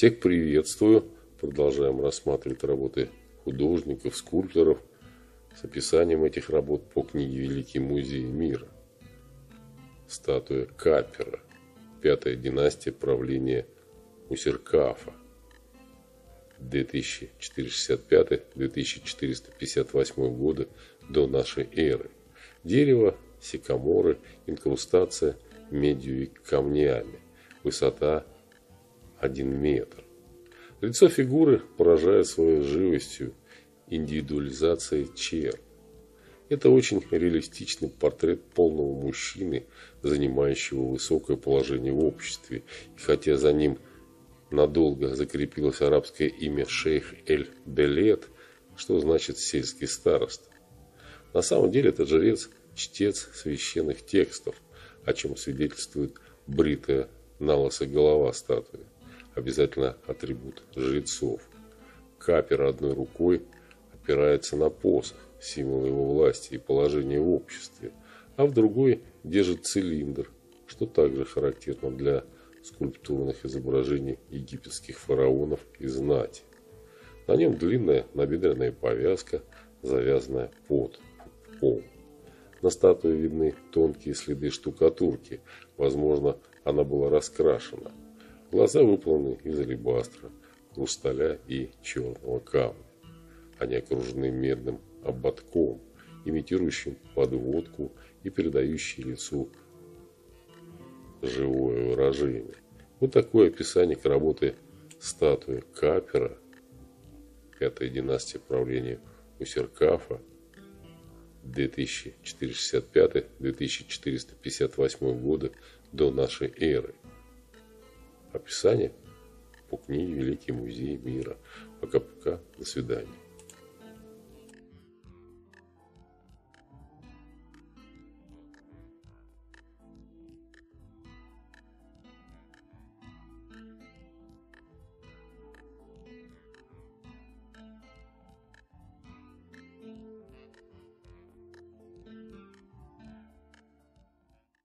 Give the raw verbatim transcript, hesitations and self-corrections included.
Всех приветствую. Продолжаем рассматривать работы художников, скульпторов с описанием этих работ по книге «Великий музей мира». Статуя Капера. Пятая династия правления Мусеркафа. две тысячи четыреста шестьдесят пятый — две тысячи четыреста пятьдесят восьмой годы до нашей эры. Дерево, сикаморы, инкрустация медью и камнями. Высота один метр. Лицо фигуры поражает своей живостью, индивидуализацией черт. Это очень реалистичный портрет полного мужчины, занимающего высокое положение в обществе. И хотя за ним надолго закрепилось арабское имя шейх эль-Белед, что значит сельский староста. На самом деле это жрец, чтец священных текстов, о чем свидетельствует бритая налысо голова статуи. Обязательно атрибут жрецов. Капер одной рукой опирается на посох, символ его власти и положения в обществе, а в другой держит цилиндр, что также характерно для скульптурных изображений египетских фараонов и знати. На нем длинная набедренная повязка, завязанная под пол. На статуе видны тонкие следы штукатурки, возможно, она была раскрашена. Глаза выполнены из алебастра, хрусталя и черного камня. Они окружены медным ободком, имитирующим подводку и передающим лицу живое выражение. Вот такое описание к работе статуи Капера, пятая династия правления Мусеркафа, две тысячи четыреста шестьдесят пятый — две тысячи четыреста пятьдесят восьмой годы до нашей эры. Описание по книге «Великий музей мира». Пока-пока. До свидания.